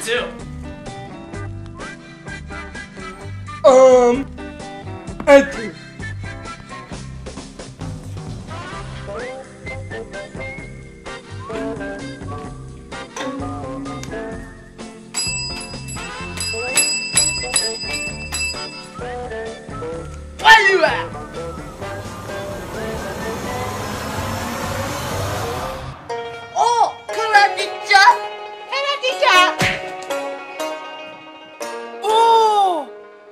too. Enter. Where you at? Oh, Karate-chan! Karate-chan! Oh!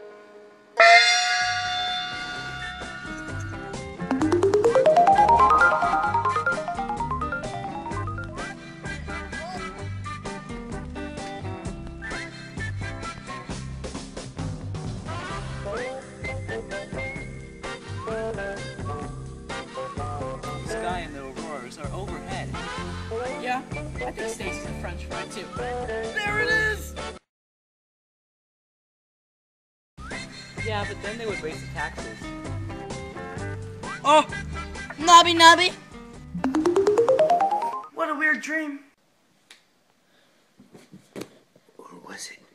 The sky and the auroras are overhead. Yeah, I think Stacy's a French fry too. There it is! Yeah, but then they would raise the taxes. Oh! Nobby Nobby! What a weird dream. Or was it?